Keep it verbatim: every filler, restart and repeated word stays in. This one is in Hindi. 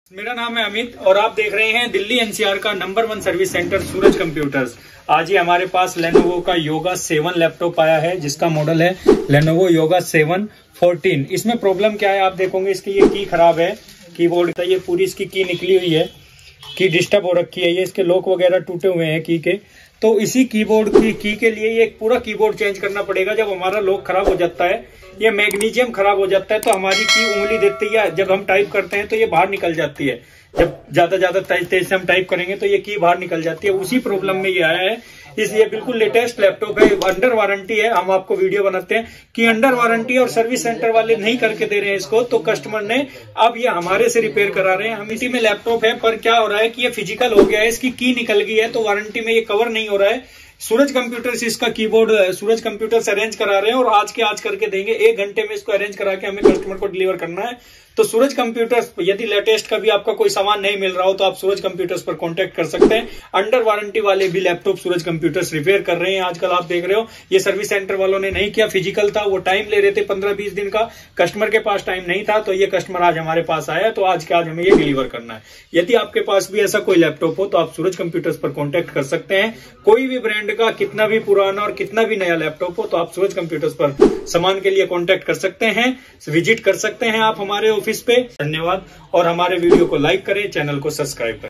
मेरा नाम है अमित और आप देख रहे हैं दिल्ली एनसीआर का number one service centre Suraj Computers. आज ही हमारे पास लेनोवो का योगा सेवन लैपटॉप आया है जिसका मॉडल है लेनोवो योगा सेवन फोर्टीन। इसमें प्रॉब्लम क्या है आप देखोगे, इसकी ये की खराब है, कीबोर्ड का ये पूरी इसकी की निकली हुई है, की डिस्टर्ब हो रखी है, ये इसके लॉक वगैरह टूटे हुए हैं की के। तो इसी कीबोर्ड की की के लिए ये एक पूरा कीबोर्ड चेंज करना पड़ेगा। जब हमारा लॉक खराब हो जाता है, ये मैग्नीशियम खराब हो जाता है तो हमारी की उंगली देती है, जब हम टाइप करते हैं तो ये बाहर निकल जाती है। जब ज्यादा ज्यादा तेज तेज से हम टाइप करेंगे तो ये की बाहर निकल जाती है। उसी प्रॉब्लम में ये आया है। इसलिए बिल्कुल लेटेस्ट लैपटॉप है, अंडर वारंटी है। हम आपको वीडियो बनाते हैं कि अंडर वारंटी और सर्विस सेंटर वाले नहीं करके दे रहे हैं इसको, तो कस्टमर ने अब ये हमारे से रिपेयर करा रहे हैं। हम इसी में लैपटॉप है, पर क्या हो रहा है कि ये फिजिकल हो गया है, इसकी की निकल गई है तो वारंटी में ये कवर नहीं हो रहा है। सूरज कंप्यूटर्स इसका कीबोर्ड सूरज कंप्यूटर्स अरेंज करा रहे हैं और आज के आज करके देंगे। एक घंटे में इसको अरेंज करा के हमें कस्टमर को डिलीवर करना है। तो सूरज कंप्यूटर्स, यदि लेटेस्ट का भी आपका कोई सामान नहीं मिल रहा हो तो आप सूरज कंप्यूटर्स पर कांटेक्ट कर सकते हैं। अंडर वारंटी वाले भी लैपटॉप सूरज कंप्यूटर्स रिपेयर कर रहे हैं। आजकल आप देख रहे हो ये सर्विस सेंटर वालों ने नहीं किया, फिजिकल था, वो टाइम ले रहे थे पंद्रह बीस दिन का, कस्टमर के पास टाइम नहीं था तो ये कस्टमर आज हमारे पास आया तो आज के आज हमें ये डिलीवर करना है। यदि आपके पास भी ऐसा कोई लैपटॉप हो तो आप सूरज कंप्यूटर्स पर कॉन्टेक्ट कर सकते हैं। कोई भी ब्रांड का कितना भी पुराना और कितना भी नया लैपटॉप हो तो आप सूरज कंप्यूटर्स पर सामान के लिए कॉन्टेक्ट कर सकते हैं, विजिट कर सकते हैं आप हमारे ऑफिस पे। धन्यवाद और हमारे वीडियो को लाइक करें, चैनल को सब्सक्राइब करें।